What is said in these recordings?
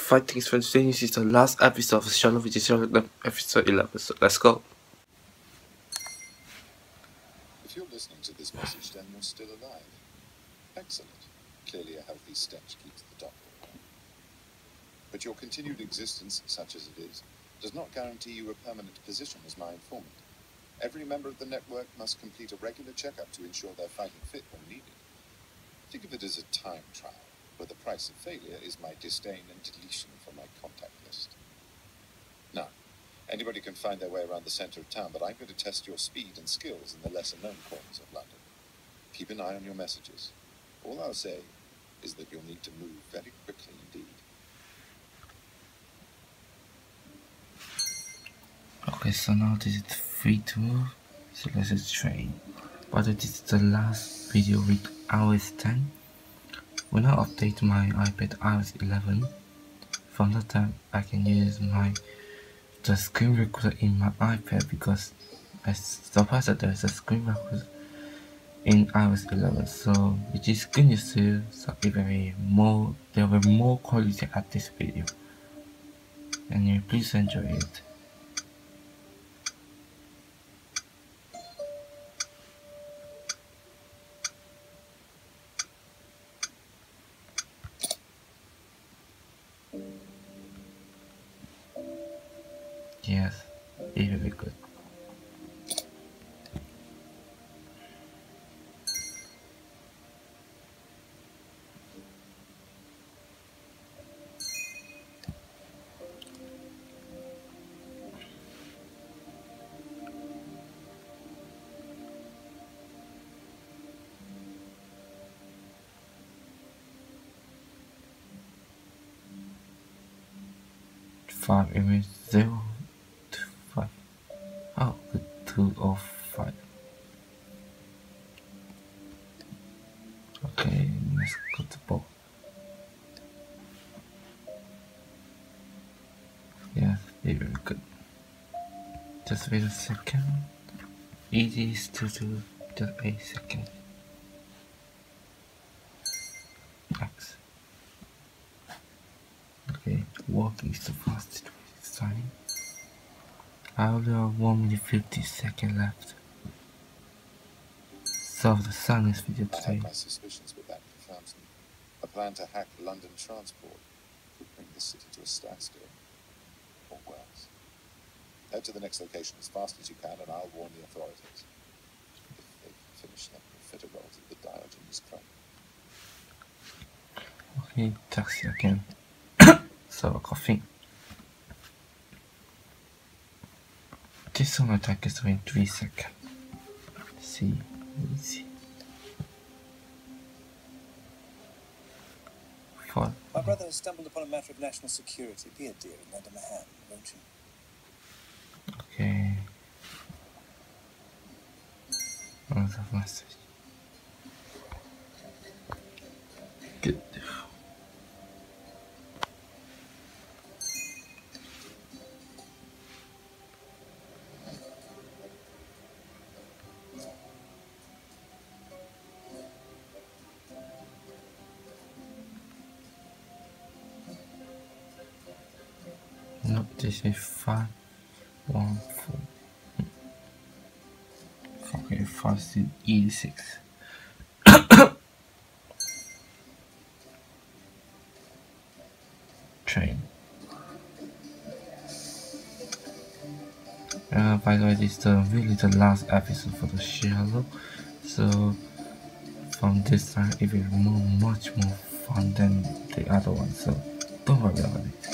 fighting is today. This is the last episode of Sherlock, which is Sherlock episode 11. So let's go. If you're listening to this message, then you're still alive. Excellent. Clearly a healthy stench keeps the doctor away. But your continued existence, such as it is, does not guarantee you a permanent position as my informant. Every member of the network must complete a regular checkup to ensure they're fighting fit when needed. Think of it as a time trial, where the price of failure is my disdain and deletion from my contact list. Now, anybody can find their way around the centre of town, but I'm going to test your speed and skills in the lesser-known corners of London. Keep an eye on your messages. All I'll say is that you'll need to move very quickly indeed. Okay, so now this is free to move, so let's just train. But this is the last video with iOS 10. When I update my iPad iOS 11, from that time I can use the screen recorder in my iPad, because I surprised that there's a screen recorder in iOS 11. So which is good news too. So there will be more quality at this video, and you please enjoy it. Yes, it will be good. Five image 0 to 5. Oh, good, 2 of 5. Okay, let's go to ball. Yes, very good. Just wait a second. It is to do just a second. X. Okay, walk is the fastest way this time. I only have 1 minute 50 seconds left. So the sunniest video I today. have my suspicions, but that confirms them. A plan to hack London transport could bring the city to a standstill, or worse. Head to the next location as fast as you can, and I'll warn the authorities. If they finish them, fit a rolls at the Diogenes Club. Okay, taxi again. So coughing. This one attack is in 3 seconds. See, easy. 4. My brother has stumbled upon a matter of national security. Be a dear and lend him a hand, won't you? Okay. Another message. Good. No, this is 5, 1, 4. Okay, first is E6. Train. By the way, this is really the last episode for the Sherlock. So from this time, it will be much more fun than the other one. So don't worry about it.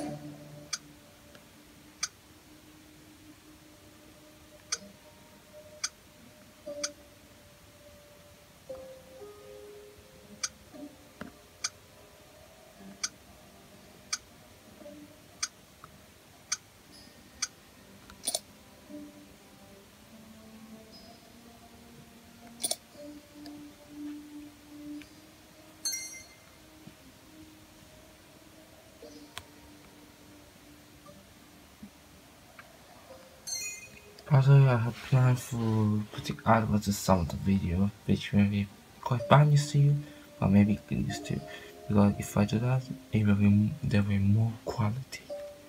Also, I have planned for putting adverts to some of the video, which may be quite bad news to you, or maybe good news to you. because if I do that, there will be more quality.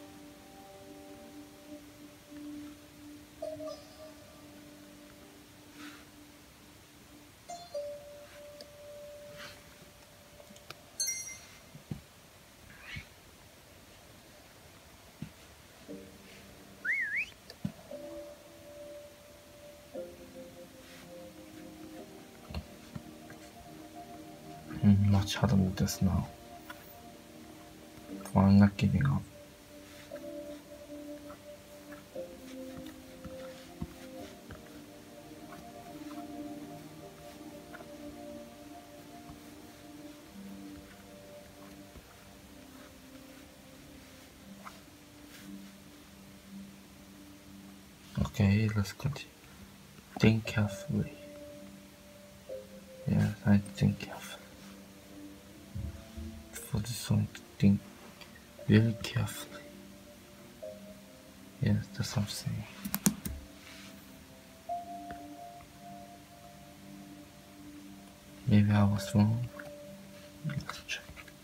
Much harder with this now. Well, I'm not giving up. Okay, let's continue. Think carefully. Yes, I think carefully. For this one, to think very carefully. Yes, that's what I'm saying. Maybe I was wrong. Let's check.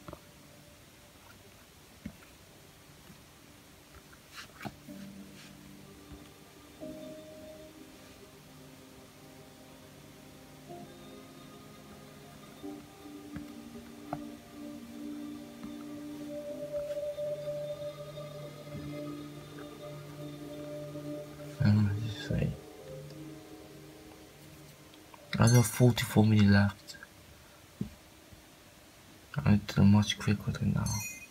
This way. I have 44 minutes left. I need to much quicker than now.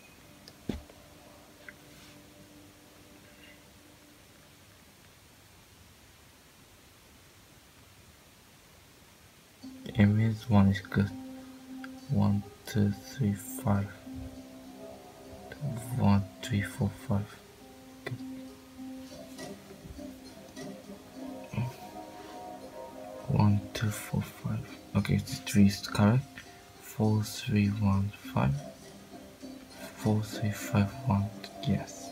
It means one is good. 1, 2, 3, 5. 1, 3, 4, 5. Good. 1, 2, 4, 5. Okay, the 3 is correct. 4, 3, 1, 5. 4, 3, 5, 1. Yes.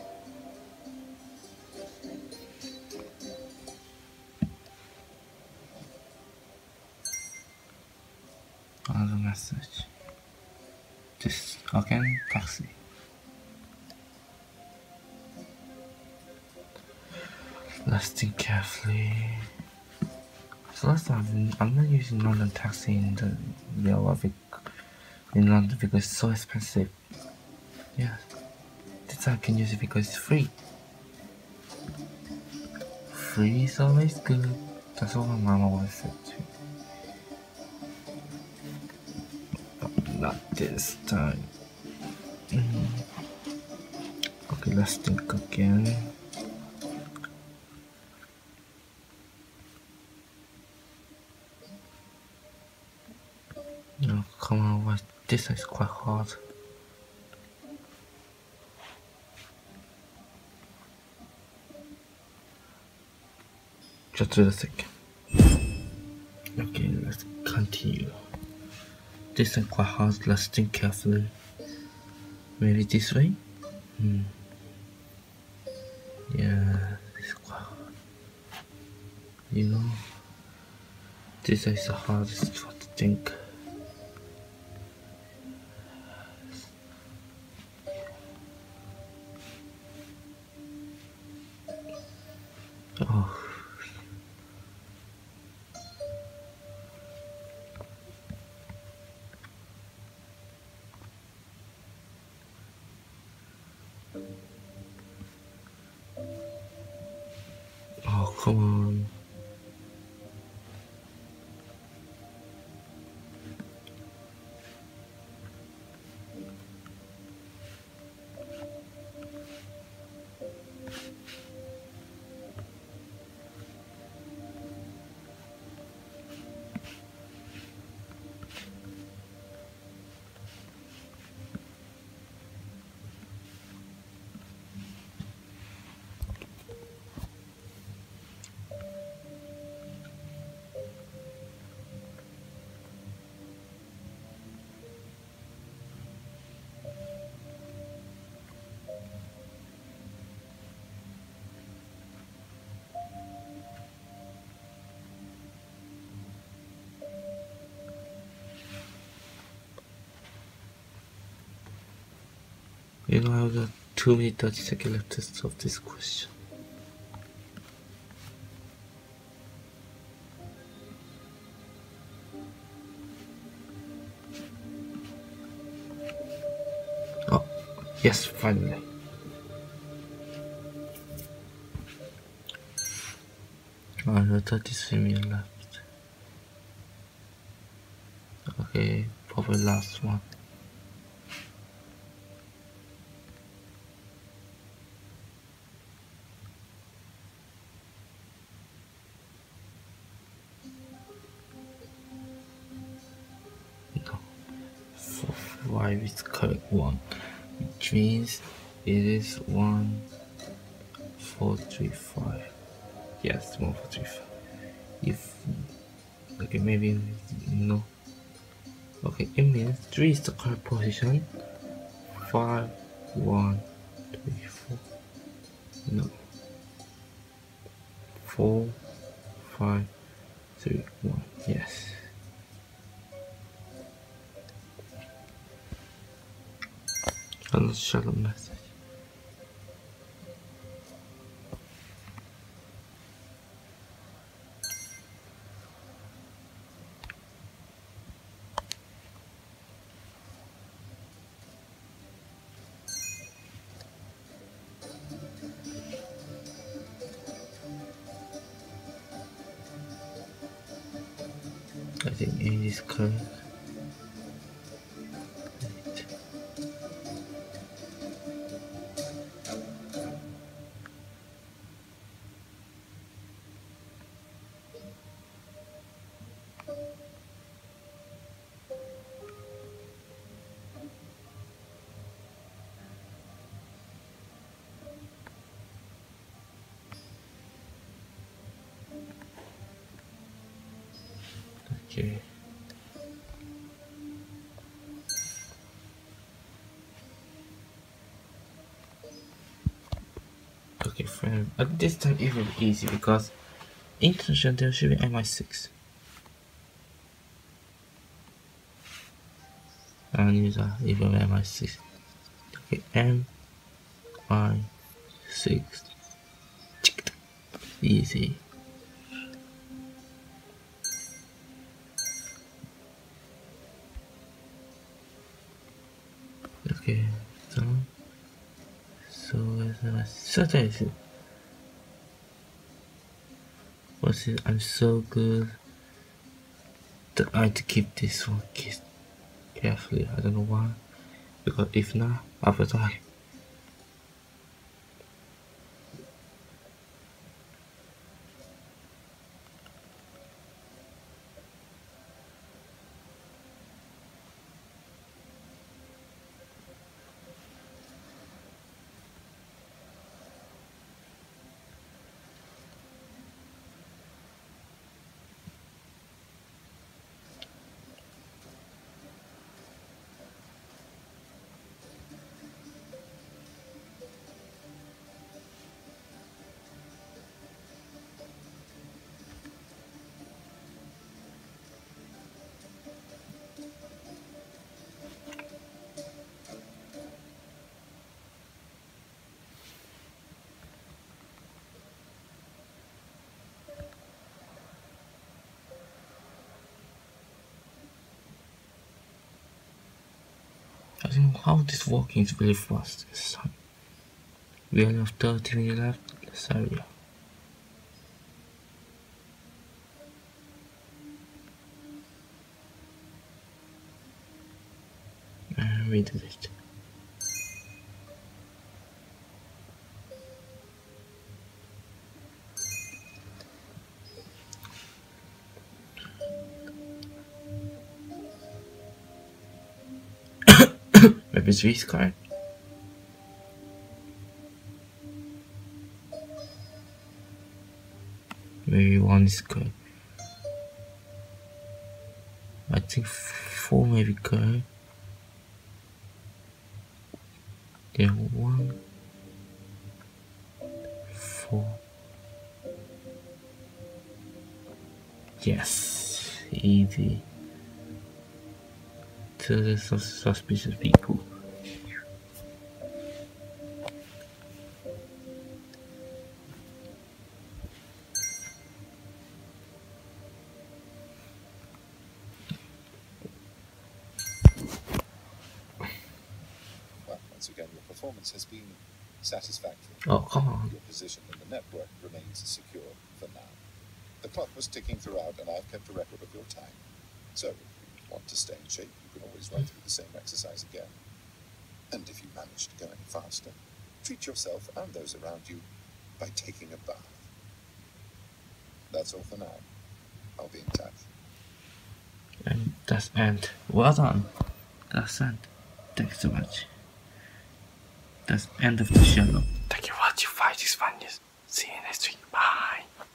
Another message. This again, taxi. Let's think carefully. So last time I'm not using London taxi in the real life in London because it's so expensive. Yeah. This time I can use it because it's free. Free is always good. That's what my mom always said too. But not this time. Okay, let's think again. No, come on, what? This is quite hard. Just do the second. Okay, let's continue. This is quite hard. Let's think carefully. Maybe this way? Yeah, it's quite hard. You know, this is the hardest one to think. Oh. Oh, come on. You know, I've got 2 minutes 30 seconds left to solve this question. Oh, yes, finally. I got 33 minutes left. Okay, probably last one. No. 5 is correct one, which means it is 1, 4, 3, 5. Yes, 1, 4, 3, 5. If okay, maybe no. Okay, it means 3 is the correct position. 5, 1, 3, 4. No. 4, 5, 3, 1. Yes. Another Sherlock message. I think A is correct. Okay. Okay, friend. But this time it will be easy because international there should be MI6. And these are even MI6. Okay, MI6. Easy. Okay, so that is it. What's it? I'm so good that I had to keep this one carefully. I don't know why. Because if not, I will die. I don't know how this working is really fast this time. We only have 30 minutes left. Let's hurry up. And we did it. Maybe 3 is correct. Maybe 1 is correct. I think 4 may be correct. Yeah, 1, 4. Yes, easy. So there's some suspicious people. once again, your performance has been satisfactory. Oh, come on. Your position in the network remains secure for now. The clock was ticking throughout, and I've kept a record of your time. So, if you want to stay in shape, you can always run through the same exercise again. And if you manage to go any faster, treat yourself and those around you by taking a bath. That's all for now. I'll be in touch. And that's end. Well done. That's end. Thanks so much. That's end of the Sherlock. Thank you for watching. Find this funniest. See you next week. Bye.